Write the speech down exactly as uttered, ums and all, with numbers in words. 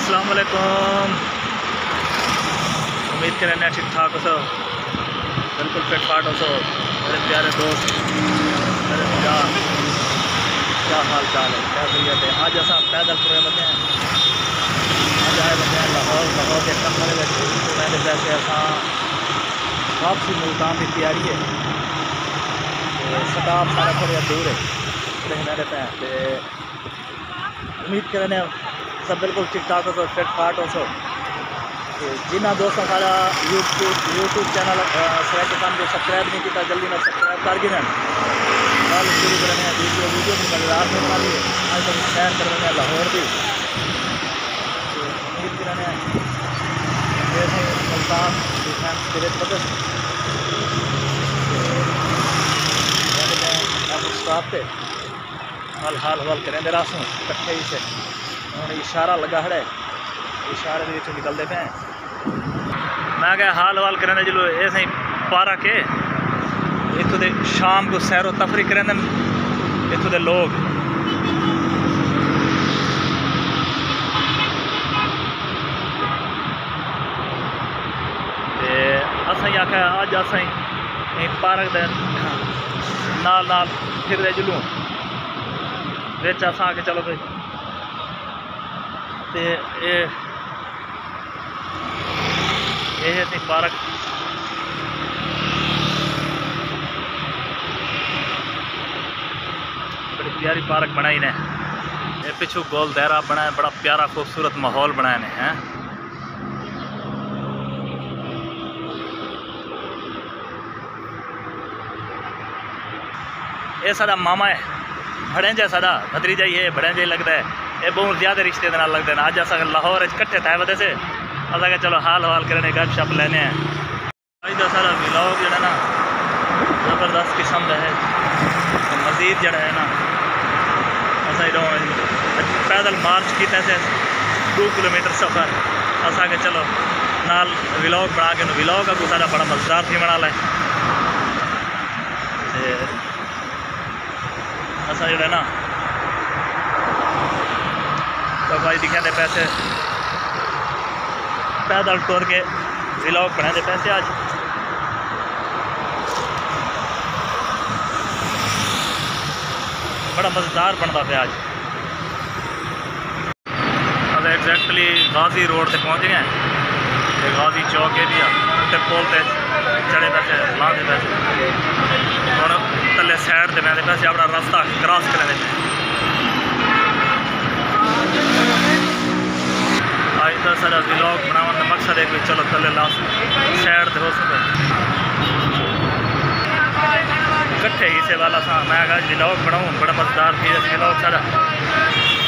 अस्सलाम वालेकुम। उम्मीद करें ना ठीक ठाक हो सो, बिल्कुल फिट फाट हो सो मेरे प्यारे दोस्त, मेरे प्यार, क्या हाल चाल है, क्या खैरियत है। आज असा पैदल तुरे बंदे हैं, अज आए बंदे हैं लाहौर। लाहौर के कमरे में मैंने पैसे असा वापसी मुल्तान की तैयारी है, स्टाफ सारा थोड़ा दूर है मेरे पे। उम्मीद करें सब बिल्कुल ठीक ठाक हो सो, फिट फाट हो सो। जिन्होंने दोस्तों सारा यूट्यूब यूट्यूब चैनल सरे जो सब्सक्राइब नहीं किया जल्दी ना सब्सक्राइब कर गिन। कल शुरू करने वीडियो वीडियो की मजेदार होने वाली है। आज तक सैर कर रहे हैं लाहौर की। उम्मीद करने मुल्तान डिफेंस पदर स्टाफ पे हाल हाल हवाल करें रासों कट्ठे ही से हूँ इशारा लगा है, इशारे के निकलते पे मैं क्या हाल हवाल करें चलो ये सही पारा के इतों के शाम को सैरो तफरी करें इतों के लोग। असें आख्या अज असें पार्क दे नाल नाल फिर जुलूं बिच असां आके चलो भाई ते ये पार्क बड़ी प्यारी पार्क बनाई ने। ये पिछू गोल दायरा बनाया, बड़ा प्यारा खूबसूरत माहौल बनाया ने हैं। ये साडा मामा है, भड़ेंजा साडा भतरीजा ही है, भड़ेंजा ही लगता है। ये बहुत ज़्यादा रिश्ते के नाल लगते हैं। अज अस लाहौर कट्ठे थे वजह से अस चलो हाल हवाल करने गप शप लेने हैं। अज का सारा व्लॉग जो है ना ज़बरदस्त किस्म का है। तो मज़ीद जड़ा है ना अस पैदल मार्च किए थे दो किलोमीटर सफ़र। अस के चलो नाल व्लॉग बना के व्लॉग अगू सारा बड़ा मजेदार थी बना लाए। असा जो है ना तो भाई दिखे दे पैसे पैदल टुर के व्लॉग बना दे पैसे। आज बड़ा मजेदार बनता पे। आज अब एग्जैक्टली गाजी रोड से पहुँच गए, गाजी चौक एरिया ते पुल ते चढ़े पैसे लाते पैसे हम थले सैड से मैं पैसे अपना रास्ता क्रॉस करें। आज का सारा व्लॉग बनाने का मकसद है कि चलो थले लास्ट सैड से हो सके कट्ठे हिस्से वाला सा मैं व्लॉग बनाऊँ बड़ा मजेदार थी व्लॉग सारा।